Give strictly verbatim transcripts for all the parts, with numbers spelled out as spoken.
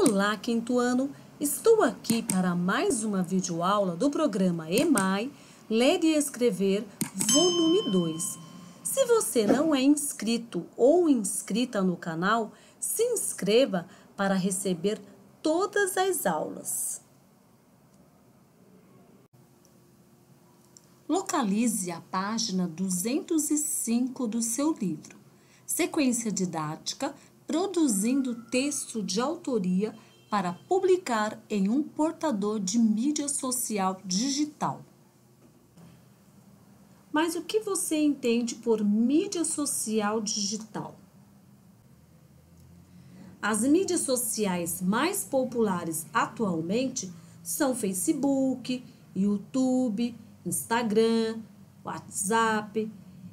Olá, quinto ano! Estou aqui para mais uma videoaula do programa EMAI, Ler e Escrever, volume dois. Se você não é inscrito ou inscrita no canal, se inscreva para receber todas as aulas. Localize a página duzentos e cinco do seu livro. Sequência didática, produzindo texto de autoria para publicar em um portador de mídia social digital. Mas o que você entende por mídia social digital? As mídias sociais mais populares atualmente são Facebook, YouTube, Instagram, WhatsApp.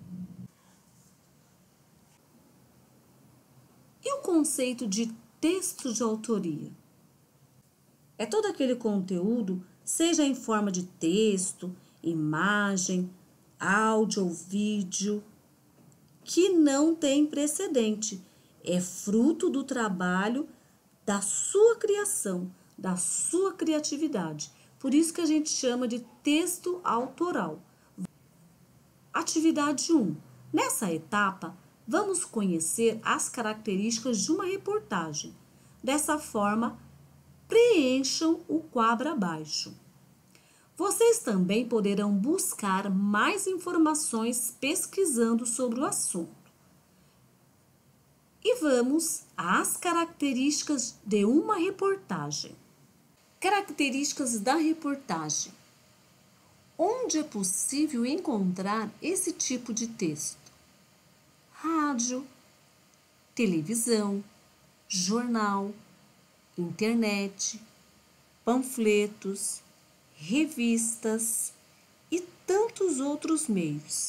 E o conceito de texto de autoria? É todo aquele conteúdo, seja em forma de texto, imagem, áudio ou vídeo, que não tem precedente. É fruto do trabalho da sua criação, da sua criatividade. Por isso que a gente chama de texto autoral. Atividade um. Nessa etapa, vamos conhecer as características de uma reportagem. Dessa forma, preencham o quadro abaixo. Vocês também poderão buscar mais informações pesquisando sobre o assunto. E vamos às características de uma reportagem. Características da reportagem. Onde é possível encontrar esse tipo de texto? Rádio, televisão, jornal, internet, panfletos, revistas e tantos outros meios.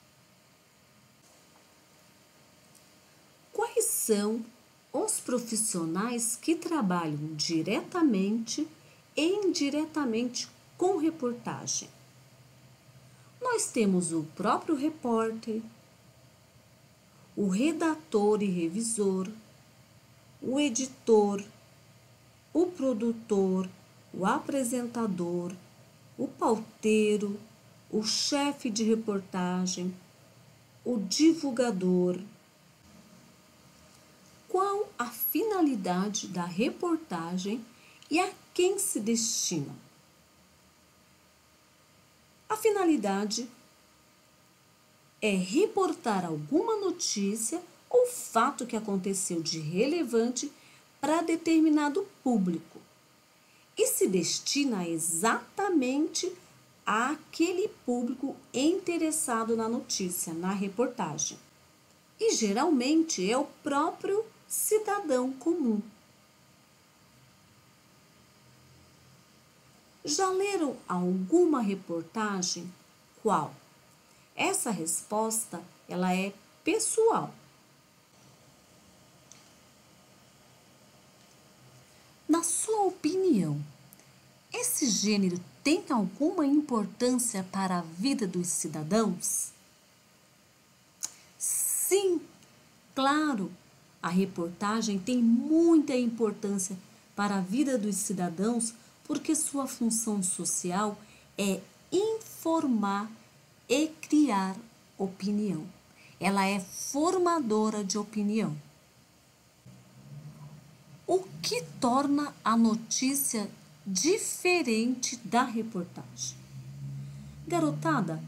Quais são os profissionais que trabalham diretamente e indiretamente com reportagem? Nós temos o próprio repórter, o redator e revisor, o editor, o produtor, o apresentador, o pauteiro, o chefe de reportagem, o divulgador. Qual a finalidade da reportagem e a quem se destina? A finalidade é reportar alguma notícia ou fato que aconteceu de relevante para determinado público e se destina exatamente àquele público interessado na notícia, na reportagem. E geralmente é o próprio cidadão comum. Já leram alguma reportagem? Qual? Essa resposta, ela é pessoal. Na sua opinião, esse gênero tem alguma importância para a vida dos cidadãos? Sim, claro, a reportagem tem muita importância para a vida dos cidadãos porque sua função social é informar e criar opinião. Ela é formadora de opinião. O que torna a notícia diferente da reportagem? Garotada,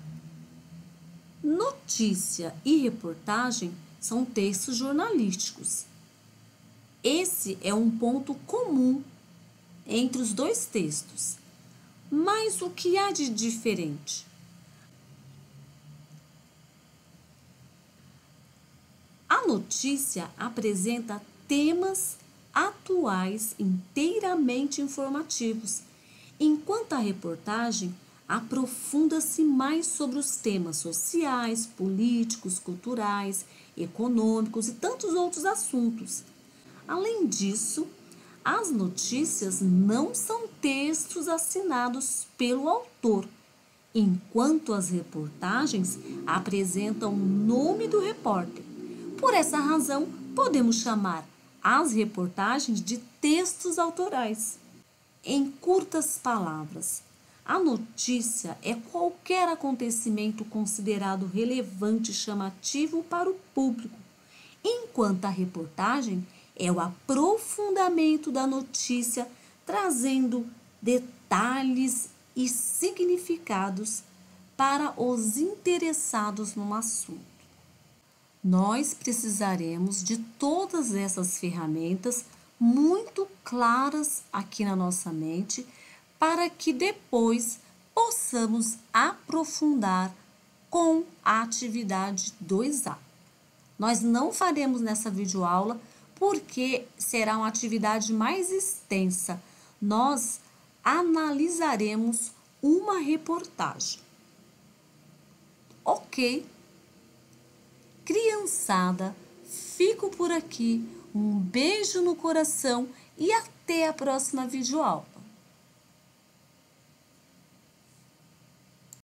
notícia e reportagem são textos jornalísticos. Esse é um ponto comum entre os dois textos. Mas o que há de diferente? A notícia apresenta temas atuais inteiramente informativos, enquanto a reportagem aprofunda-se mais sobre os temas sociais, políticos, culturais, econômicos e tantos outros assuntos. Além disso, as notícias não são textos assinados pelo autor, enquanto as reportagens apresentam o nome do repórter. Por essa razão, podemos chamar as reportagens de textos autorais. Em curtas palavras, a notícia é qualquer acontecimento considerado relevante e chamativo para o público, enquanto a reportagem é o aprofundamento da notícia, trazendo detalhes e significados para os interessados no assunto. Nós precisaremos de todas essas ferramentas muito claras aqui na nossa mente para que depois possamos aprofundar com a atividade dois A. Nós não faremos nessa videoaula porque será uma atividade mais extensa. Nós analisaremos uma reportagem. Ok? Criançada, fico por aqui. Um beijo no coração e até a próxima videoaula.